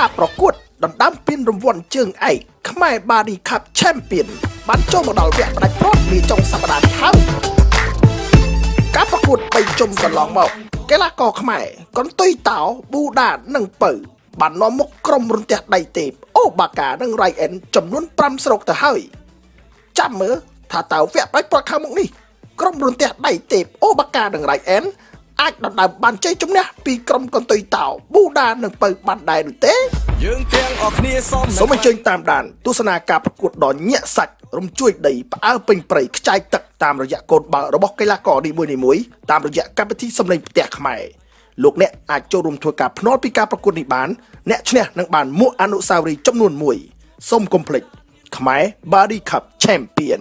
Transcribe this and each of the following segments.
ការប្រកួតដណ្ដើមពានរង្វាន់ជើងឯកខ្មែរ Body Cup Champion បានចូលមកដល់វគ្គផ្ដាច់ព្រោះនាចុងសប្តាហ៍នេះហើយការប្រកួត3ជុំកន្លងមកកីឡាករខ្មែរកន្ទុយតោប៊ូដានិងពៅបាននាំមុខក្រុមរន្ទះដៃទេពអូបាកានិង Ryan ចំនួន5ស្រុកទៅហើយចាំមើលថាតើវគ្គផ្ដាច់ព្រោះខាងមុខនេះក្រុមរន្ទះដៃទេពអូបាកានិង Ryan អាចដណ្ដើមបានជ័យជំនះពីក្រុមកន្ទុយតោប៊ូដានិងពៅបានដែរឬទេយើងទាំងអស់គ្នាសូមអញ្ជើញតាមដានទស្សនាការប្រកួតដ៏ញាក់សាច់រំជួយដីផ្អើលពេញព្រៃខ្ចាយទឹកតាមរយៈកូនបាល់របស់កីឡាករនីមួយៗតាមរយៈកម្មវិធីសម្លេងផ្ទះខ្មែរលោកអ្នកអាចចូលរួមធ្វើការភ្នាល់ពីការប្រកួតនេះបានអ្នកឈ្នះនឹងបានមួកអនុស្សាវរីយ៍ចំនួន1សូមកុំភ្លេចខ្មែរ Body Cup Champion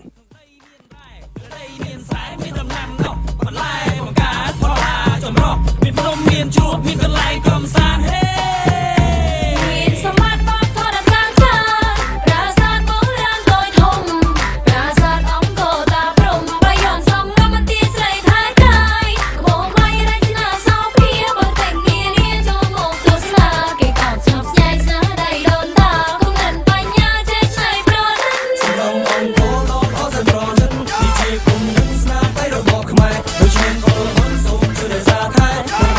មានជួបមានកន្លែងកំសាន្តហេមានសម្បត្តិបត់ថតតាមចាប្រាសាទបុរាណដូចធំប្រាសាទអង្គរតាព្រំបាយ័នសំងំទីស្រីថៃថៃក្បូរថ្លៃរចនាសោភាបើតែនានាចូលមកទស្សនាគេកោតស្ងប់ស្ញាយស្នាដៃដូនតាគុំនិនបញ្ញាចេះឆ្នៃប្រឌិនសំឡងអង្គរលោកអសប្រឌិនទីជាគុំនឹងស្នាដៃរបស់ខ្មែរដូចឈានអរហនសូមជួយសាថៃ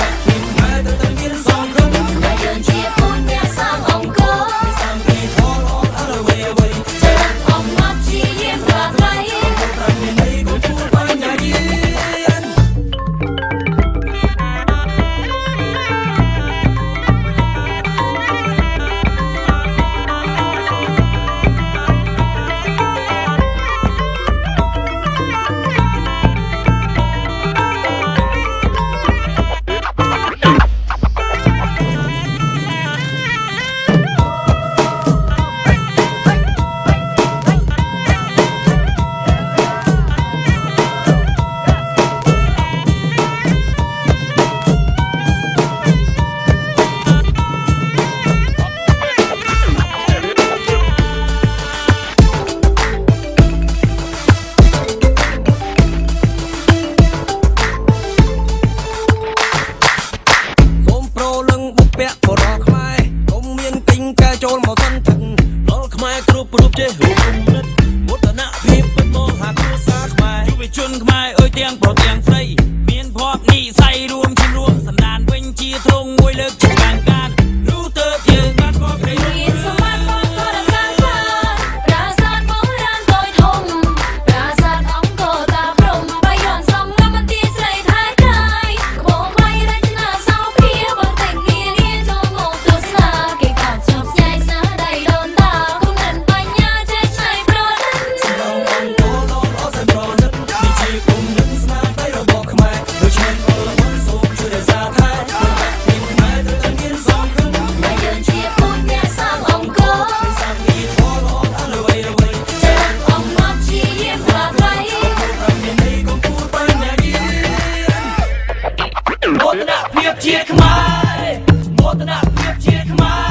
ចូលមកសន្តិដល់ខ្មែរគ្រប់រូបចេះរូបគំនិតមោទនភាពពិតមកហាគ្រួសារខ្មែរយុវជនខ្មែរអើយទាំងប្រុសទាំងស្រីមានភ័ព្វនិស្ស័យរួមជំនួសសន្តានវិញជាទ្រង់មួយលើកជាបានការនោះទៅយើងបានខកព្រៃមានសម្បត្តិបត់ថតតាមចាប្រាសាទបុរាណដូចធំប្រាសាទអង្គរតាព្រំបាយ័នសំងំទីស្រីថៃថៃក្បូរថ្លៃរចនាសោភាបើតែនានាចូលមកទស្សនាគេកោតស្ងប់ស្ញាយស្នាដៃដូនតាគុំនិនបញ្ញាចេះឆ្នៃប្រឌិនសំឡងអង្គរលោកអសប្រឌិនទីជាគុំនឹងស្នាដៃរបស់ខ្មែរដូចឈានអរហនសូមជួយសាថៃមានខ្មែរទៅតែមានសងគ្រឹះតែយើងជាពូជអ្នកសាងអង្គរសាងពីធម៌ល្អអរវៃចេះអង្គមកជាយាមប្រាថ្លៃមានន័យកំពូលបញ្ញាយាមោទនភាពជាខ្មែរមោទនភាពជាខ្មែរ